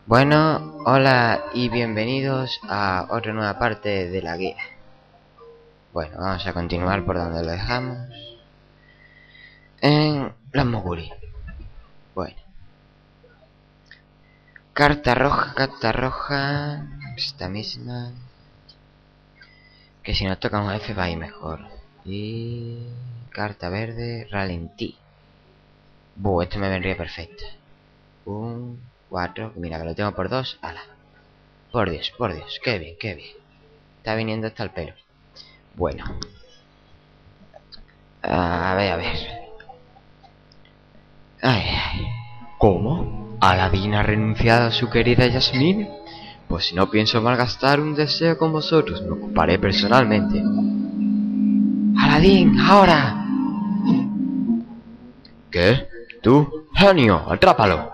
Bueno, hola y bienvenidos a otra nueva parte de la guía. Bueno, vamos a continuar por donde lo dejamos. En los Moguri. Bueno. Carta roja. Esta misma. Que si nos toca un F va a ir mejor. Y... carta verde, ralentí. Este me vendría perfecto. Un 4, mira que lo tengo por 2. Ala. Por Dios, qué bien, qué bien. Está viniendo hasta el pelo. Bueno. A ver. Ay. ¿Cómo? ¿Aladín ha renunciado a su querida Yasmín? Pues no pienso malgastar un deseo con vosotros. Me ocuparé personalmente. ¡Aladín, ahora! ¿Qué? ¿Tú? ¡Genio, atrápalo!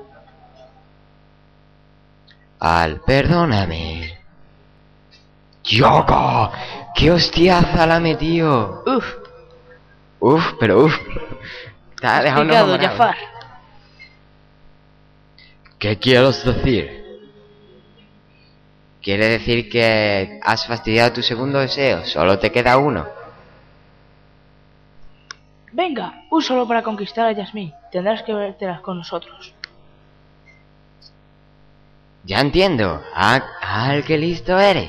Perdóname. ¡Yoko! ¡Qué hostiaza la metió! Pero te ha dejado Complicado, Jafar. ¿Qué quieres decir? Quiere decir que has fastidiado tu segundo deseo. Solo te queda uno. Venga, úsalo para conquistar a Yasmín. Tendrás que vértelas con nosotros. Ya entiendo. ¡Qué listo eres!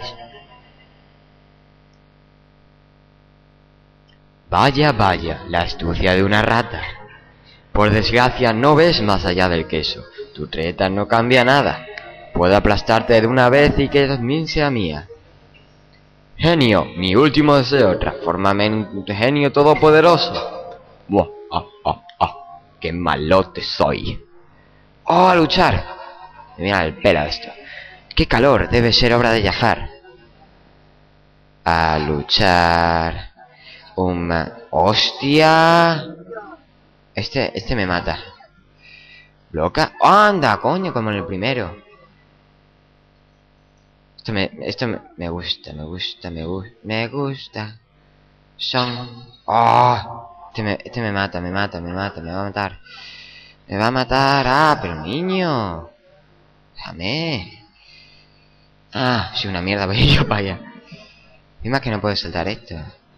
Vaya, la astucia de una rata. Por desgracia no ves más allá del queso. Tu treta no cambia nada. Puedo aplastarte de una vez y que Yasmín sea mía. Genio, mi último deseo, transfórmame en un genio todopoderoso. Buah, qué malote soy. ¡Oh, a luchar! Mira el pelo esto. ¡Qué calor! Debe ser obra de Jafar. A luchar. ¡Hostia! Este me mata. ¿Bloca? ¡Oh, anda, coño! Como en el primero. Esto me gusta. Me gusta. Son... ¡Oh! Este me mata. Me va a matar. Me va a matar. ¡Ah, pero niño! Déjame. Ah, sí, una mierda. Voy yo para allá. Encima que no puedo saltar esto.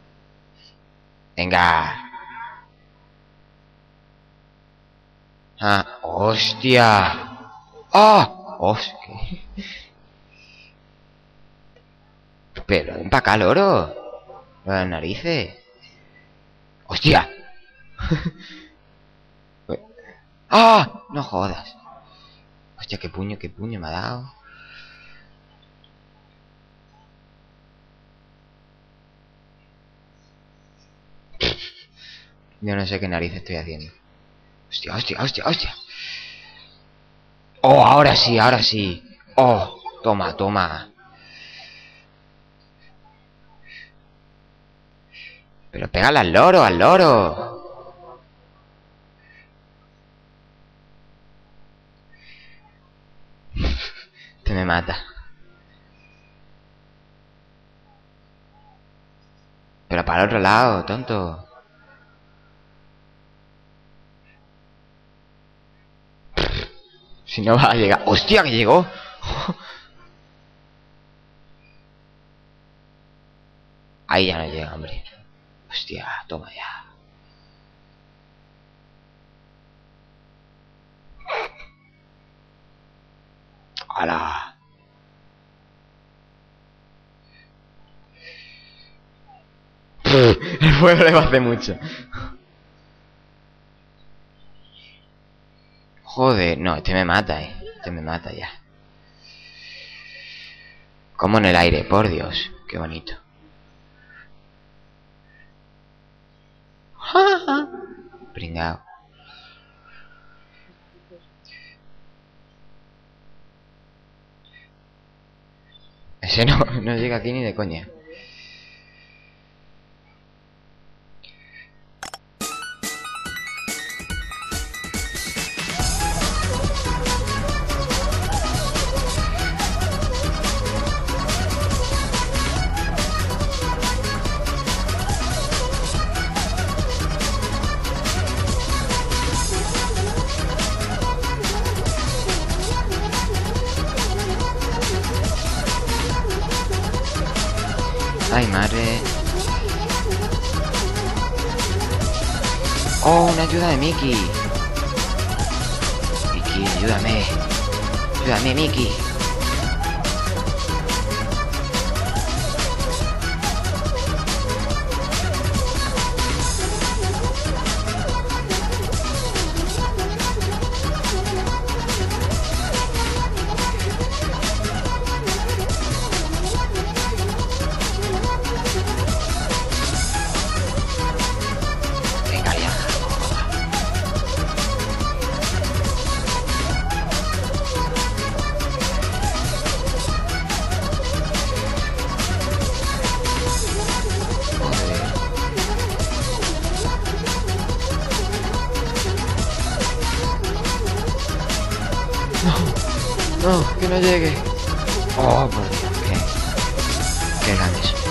Venga. ¡Hostia! ¡Hostia! Pero ven para acá, loro. Las narices. ¡Hostia! No jodas. Hostia, qué puño me ha dado. Yo no sé qué narices estoy haciendo. Hostia. ¡Oh, ahora sí! ¡Oh, toma! Pero pégale al loro. Este me mata. Pero para el otro lado, tonto. Si no va a llegar. ¡Hostia, que llegó! Ahí ya no llega, hombre. Hostia, toma ya. ¡Hala! El fuego le va a hacer mucho. Joder, no, este me mata, Este me mata ya. Como en el aire, por Dios. Qué bonito. Pringao. Ese no llega aquí ni de coña. Ay, madre. Oh, una ayuda de Mickey. Mickey, ayúdame. Ayúdame, Mickey. Venga ya. No, que no llegue. Oh, por Dios, qué grande es.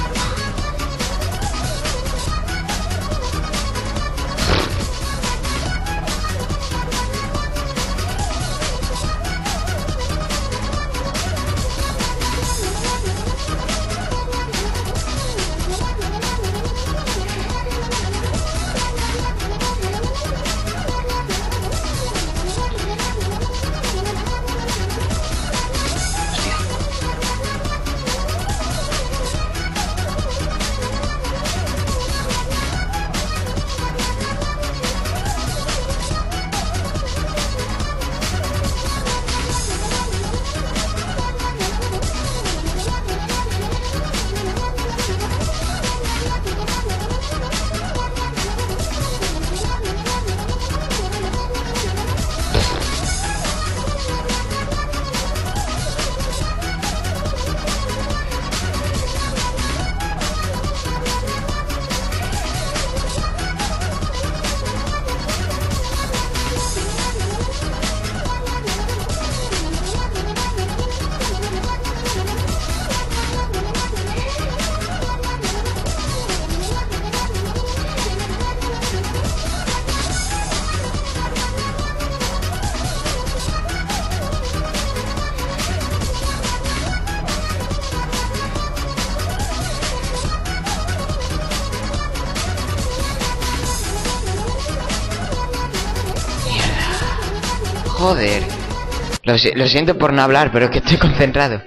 Joder. Lo siento por no hablar, pero es que estoy concentrado.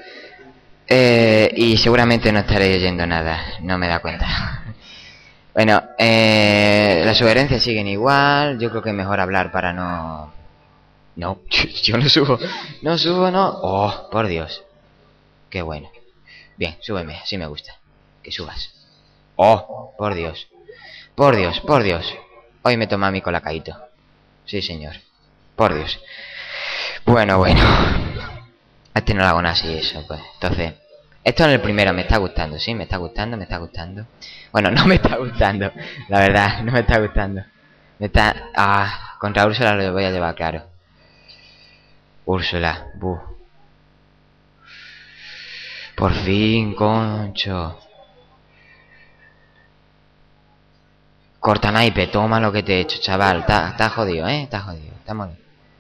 Y seguramente no estaré oyendo nada. No me da cuenta. Bueno, las sugerencias siguen igual. Yo creo que es mejor hablar para no... No, yo no subo. No subo, no. Oh, por Dios. Qué bueno. Bien, súbeme, así me gusta. Que subas. Oh, por Dios. Por Dios, por Dios. Hoy me toma mi colacadito. Sí, señor. Por Dios. Bueno. A este no le hago nada así, eso, pues. Entonces, esto en el primero me está gustando, sí, me está gustando. Bueno, no me está gustando, la verdad, no me está gustando. Me está... Ah, contra Úrsula lo voy a llevar, claro. Úrsula, buh. Por fin, concho. Corta naipe, toma lo que te he hecho, chaval. Está jodido, está jodido, está jodido.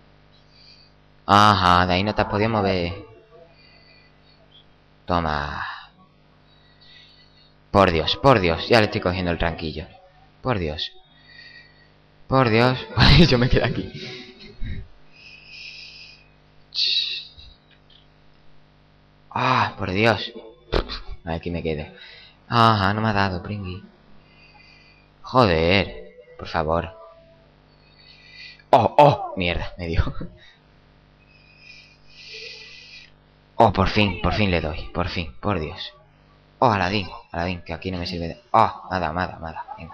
Ajá, de ahí no te has podido mover. Toma. Por Dios, ya le estoy cogiendo el tranquillo. Por Dios. Yo me quedo aquí. Ah, por Dios. Aquí me quedé. Ajá, no me ha dado, pringui. Joder, por favor. Oh, mierda, me dio. Oh, por fin le doy, por fin, por Dios. Oh, Aladín, que aquí no me sirve de... Oh, nada, venga.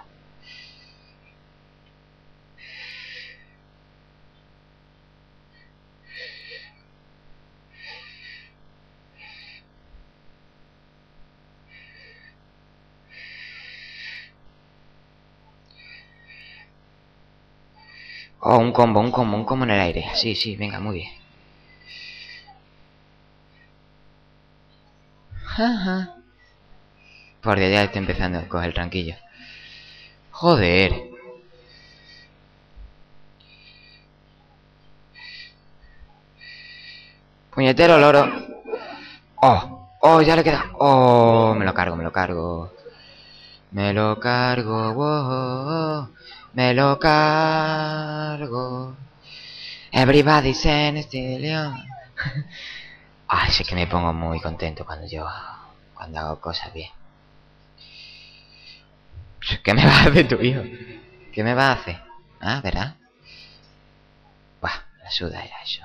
Oh, un combo en el aire. Sí, venga, muy bien. Ajá. Por Dios, ya estoy empezando a coger el tranquillo. Joder. Puñetero loro. Oh. Oh, ya le queda. Oh, me lo cargo, me lo cargo. Me lo cargo, wow, me lo cargo. Everybody's in Still. Ay, sí que me pongo muy contento cuando hago cosas bien. ¿Qué me va a hacer tu hijo? ¿Qué me va a hacer? Ah, ¿verdad? Buah, la suda era eso.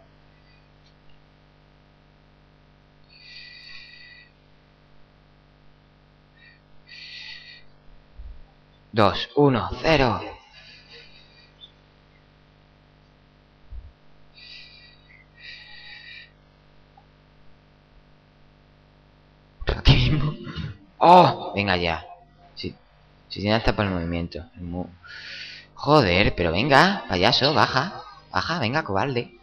Dos, uno, cero. Aquí mismo. ¡Oh! Venga ya. Si tiene hasta para el movimiento. Joder, pero venga, payaso, baja. Baja, venga, cobarde.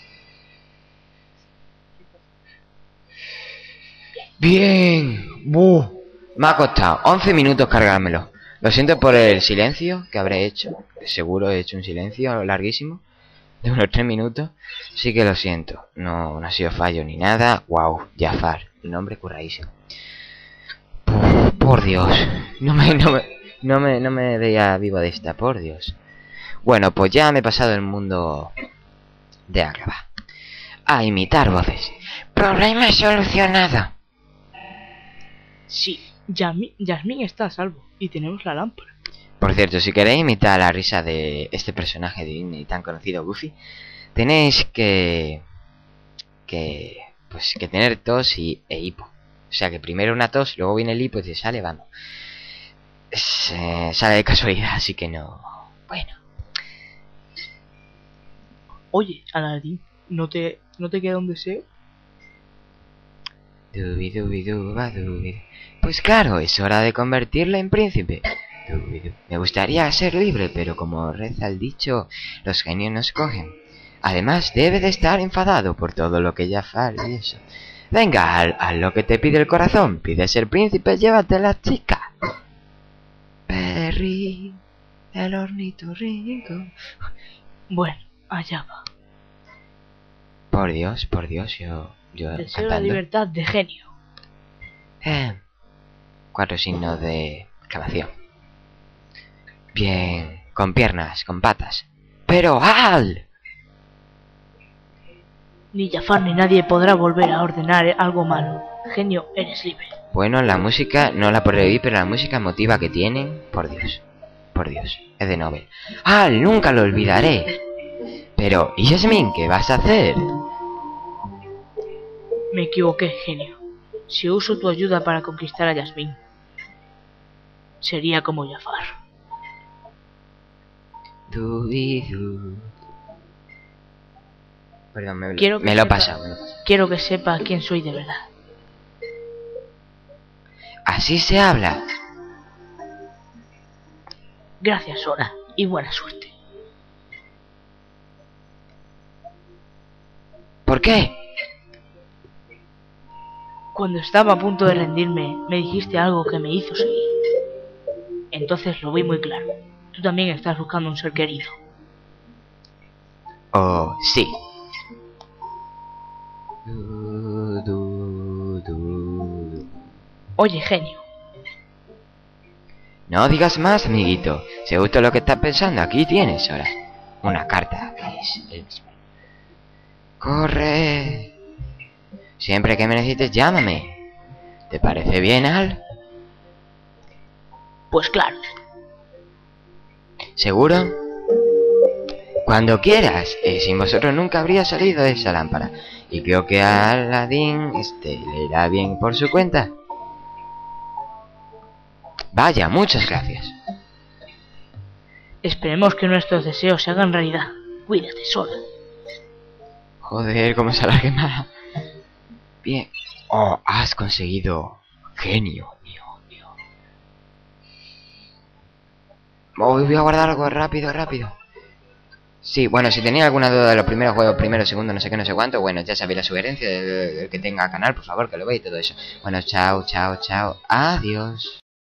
Bien. ¡Buh! Me ha costado 11 minutos cargármelo. Lo siento por el silencio que habré hecho. Seguro he hecho un silencio larguísimo. De unos 3 minutos. Sí que lo siento. No ha sido fallo ni nada. Wow, Jafar. El nombre curradísimo. Por Dios. No me veía vivo de esta, por Dios. Bueno, pues ya me he pasado el mundo de Agrava. A imitar voces. Problema solucionado. Sí, Yasmín está a salvo y tenemos la lámpara. Por cierto, si queréis imitar la risa de este personaje de Disney tan conocido, Goofy, tenéis que tener tos e hipo. O sea que primero una tos, luego viene el hipo y te sale, vamos. Sale de casualidad, así que no. Bueno. Oye, Aladín, ¿no te queda un deseo? Pues claro, es hora de convertirla en príncipe. Me gustaría ser libre, pero como reza el dicho, los genios nos cogen. Además, debe de estar enfadado por todo lo que Jafar y eso. Venga, haz lo que te pide el corazón. Pide ser príncipe, llévate a la chica. Perry, el ornitorrinco. Bueno, allá va. Por Dios, yo Deseo cantando. la libertad de genio. 4 signos de exclamación. Bien, con piernas, con patas. ¡Pero al! Ni Jafar ni nadie podrá volver a ordenar algo malo. Genio, eres libre. Bueno, la música no la prohibí, pero la música emotiva que tienen, por Dios, es de Nobel. ¡Al! Nunca lo olvidaré. Pero, ¿y Yasmín, qué vas a hacer? Me equivoqué, genio. Si uso tu ayuda para conquistar a Yasmín, sería como Jafar. Perdón, me lo he pasado. Quiero que sepa quién soy de verdad. Así se habla. Gracias, Sora, y buena suerte. ¿Por qué? Cuando estaba a punto de rendirme, me dijiste algo que me hizo seguir. Entonces lo vi muy claro. Tú también estás buscando un ser querido. Oh, sí. Oye, genio. No digas más, amiguito. Si gusta lo que estás pensando, aquí tienes ahora una carta que es el mismo. Corre. Siempre que me necesites, llámame. ¿Te parece bien, Al? Pues claro. ¿Seguro? Cuando quieras. Sin vosotros nunca habría salido de esa lámpara. Y creo que a Aladín le irá bien por su cuenta. Vaya, muchas gracias. Esperemos que nuestros deseos se hagan realidad. Cuídate, Sora. Joder, cómo se alargue más. Bien. Oh, has conseguido. Genio, mío. Oh, voy a guardar algo rápido. Sí, bueno, si tenéis alguna duda de los primeros juegos, primero, segundo, no sé qué, no sé cuánto, bueno, ya sabéis la sugerencia del que tenga canal, por favor, que lo veáis y todo eso. Bueno, chao. Adiós.